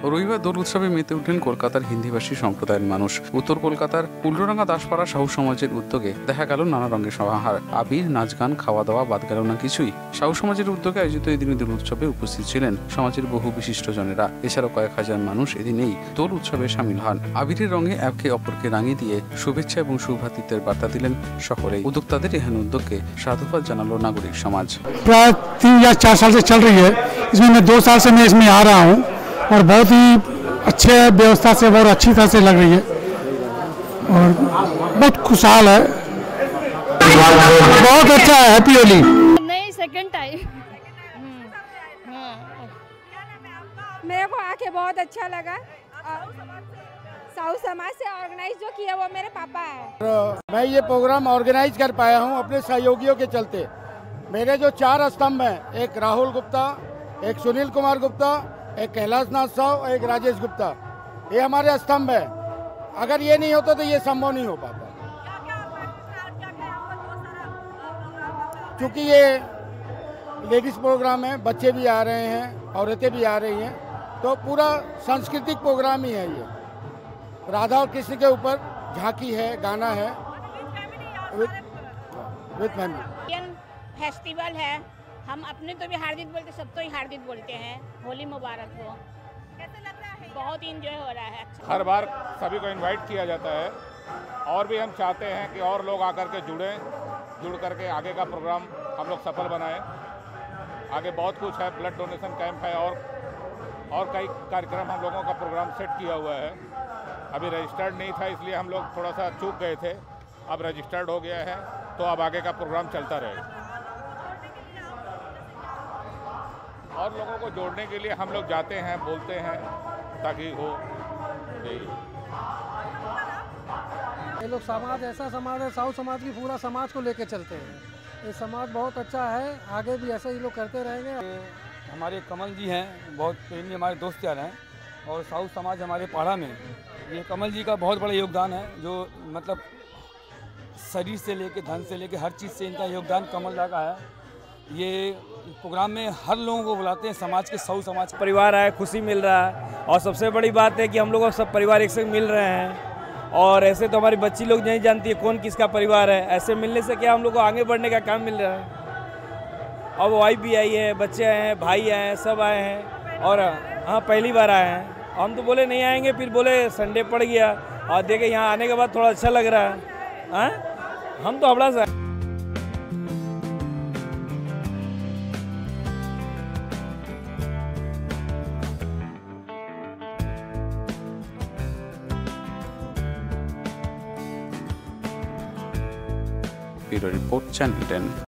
রবিবার দোল উৎসবে মেতে উঠলেন কলকাতার হিন্দিভাষী সম্প্রদায়ের মানুষ। উত্তর কলকাতার উল্টোডাঙ্গা দাসপাড়া সাহু সমাজের উদ্যোগে দেখা গেল নানা রঙের সমাহার, আবির, নাচ গান, খাওয়া দাওয়া বাদ গেল না কিছুই। সাহু সমাজের উদ্যোগে আয়োজিত এই দিনে দোল উৎসবে উপস্থিত ছিলেন সমাজের বহু বিশিষ্ট জনেরা। এছাড়াও কয়েক হাজার মানুষ এদিনেই দোল উৎসবে সামিল হন। আবিরের রঙে একে অপরকে রাঙিয়ে দিয়ে শুভেচ্ছা এবং সুভ্রাতৃত্বের বার্তা দিলেন সকলেই। উদ্যোক্তাদের এহেন উদ্যোগকে সাধুবাদ জানালো নাগরিক সমাজ। प्राय 3 या 4 साल से चल रही है। इसमें मैं 2 साल से मैं इसमें आ रहा हूँ और बहुत ही अच्छे व्यवस्था से, बहुत अच्छी तरह से लग रही है और बहुत खुशहाल है, बहुत अच्छा है। हैप्पी होली। नहीं, सेकंड टाइम। मेरे को आके बहुत अच्छा लगा। साहू समाज से ऑर्गेनाइज जो किया वो मेरे पापा है। मैं ये प्रोग्राम ऑर्गेनाइज कर पाया हूँ अपने सहयोगियों के चलते। मेरे जो 4 स्तंभ हैं, एक राहुल गुप्ता, एक सुनील कुमार गुप्ता, एक कैलाश नाथ साहू, एक राजेश गुप्ता, ये हमारे स्तंभ है। अगर ये नहीं होता तो ये संभव नहीं हो पाता। क्योंकि ये लेडीज़ प्रोग्राम है, बच्चे भी आ रहे हैं, औरतें भी आ रही हैं, तो पूरा सांस्कृतिक प्रोग्राम ही है ये। राधा और कृष्ण के ऊपर झांकी है, गाना है विद फैमिली। फेस्टिवल है, हम अपने तो भी हार्दिक बोलते, सब तो ही हार्दिक बोलते हैं। होली मुबारक हो। कैसे लग रहा है? बहुत इंजॉय हो रहा है। अच्छा। हर बार सभी को इनवाइट किया जाता है और भी हम चाहते हैं कि और लोग आकर के जुड़ करके आगे का प्रोग्राम हम लोग सफल बनाएं। आगे बहुत कुछ है, ब्लड डोनेशन कैंप है और कई कार्यक्रम हम लोगों का प्रोग्राम सेट किया हुआ है। अभी रजिस्टर्ड नहीं था, इसलिए हम लोग थोड़ा सा चूक गए थे। अब रजिस्टर्ड हो गया है, तो अब आगे का प्रोग्राम चलता रहेगा। और लोगों को जोड़ने के लिए हम लोग जाते हैं, बोलते हैं ताकि हो। ये लोग समाज ऐसा समाज है, साहू समाज की पूरा समाज को लेके चलते हैं। ये समाज बहुत अच्छा है, आगे भी ऐसे ही लोग करते रहेंगे। हमारे कमल जी हैं, बहुत प्रेमी हमारे दोस्त यार हैं, और साहू समाज हमारे पाड़ा में, ये कमल जी का बहुत बड़ा योगदान है। जो मतलब शरीर से लेके धन से लेके हर चीज़ से इनका योगदान कमल दा का है। ये प्रोग्राम में हर लोगों को बुलाते हैं, समाज के साहू समाज परिवार आए, खुशी मिल रहा है। और सबसे बड़ी बात है कि हम लोग सब परिवार एक से मिल रहे हैं। और ऐसे तो हमारी बच्ची लोग नहीं जानती है कौन किसका परिवार है। ऐसे मिलने से क्या हम लोग को आगे बढ़ने का काम मिल रहा है। अब वाइफ भी आई है, बच्चे आए हैं, भाई आए हैं, सब आए हैं। और हाँ, पहली बार आए हैं। हम तो बोले नहीं आएंगे, फिर बोले संडे पड़ गया और देखे यहाँ आने के बाद थोड़ा अच्छा लग रहा है। हाँ, हम तो हबड़ा से ब्यूरो रिपोर्ट, चैनल 10।